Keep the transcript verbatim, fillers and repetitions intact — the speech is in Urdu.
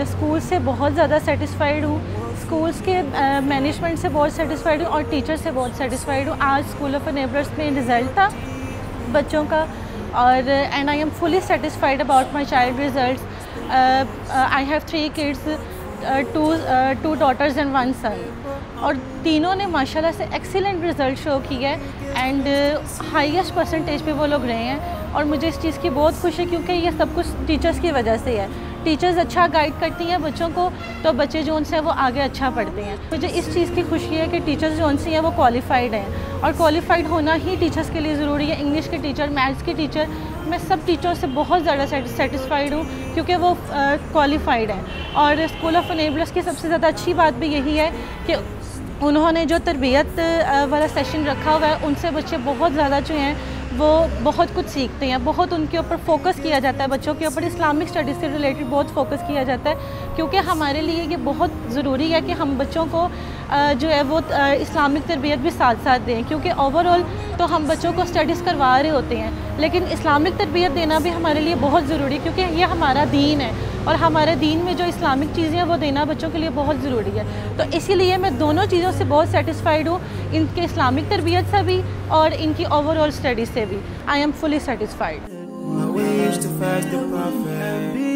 اسکول سے بہت زیادہ سیٹسفائیڈ ہوں، اسکولس کے مینجمنٹ سے بہت سیٹسفائیڈ ہوں اور ٹیچر سے بہت سیٹسفائیڈ ہوں. آج اسکول آف انیبلرس میں رزلٹ تھا بچوں کا اور and I am fully satisfied about my child results. I have three kids, two two daughters and one son, اور تینوں نے ماشاء اللہ سے ایکسیلنٹ رزلٹ شو کیا ہے اینڈ ہائیسٹ پرسنٹیج پہ وہ لوگ رہے ہیں. اور مجھے اس چیز کی بہت خوشی ہے کیونکہ یہ سب کچھ ٹیچرس کی وجہ سے ہے. ٹیچرز اچھا گائیڈ کرتی ہیں بچوں کو تو بچے جو ان سے وہ آگے اچھا پڑھتے ہیں. مجھے اس چیز کی خوشی ہے کہ ٹیچرز جو ان سے ہیں وہ کوالیفائڈ ہیں اور کوالیفائڈ ہونا ہی ٹیچرس کے لیے ضروری ہے. انگلش کے ٹیچر, میتھس کے ٹیچر, میں سب ٹیچروں سے بہت زیادہ سیٹسفائیڈ ہوں کیونکہ وہ کوالیفائڈ ہیں. اور اسکول آف انیبلرس کی سب سے زیادہ اچھی بات بھی یہی ہے کہ انہوں نے جو تربیت والا سیشن رکھا ہوا ہے ان سے بچے بہت زیادہ جو ہیں وہ بہت کچھ سیکھتے ہیں. بہت ان کے اوپر فوکس کیا جاتا ہے, بچوں کے اوپر اسلامک اسٹڈیز سے ریلیٹڈ بہت فوکس کیا جاتا ہے کیونکہ ہمارے لیے یہ بہت ضروری ہے کہ ہم بچوں کو جو ہے وہ اسلامک تربیت بھی ساتھ ساتھ دیں کیونکہ اوور آل تو ہم بچوں کو اسٹڈیز کروا رہے ہوتے ہیں لیکن اسلامک تربیت دینا بھی ہمارے لیے بہت ضروری ہے کیونکہ یہ ہمارا دین ہے اور ہمارے دین میں جو اسلامک چیزیں ہیں وہ دینا بچوں کے لیے بہت ضروری ہے. تو اسی لیے میں دونوں چیزوں سے بہت سیٹسفائیڈ ہوں, ان کے اسلامک تربیت سے بھی اور ان کی اوور آل اسٹڈیز سے بھی. I am fully satisfied.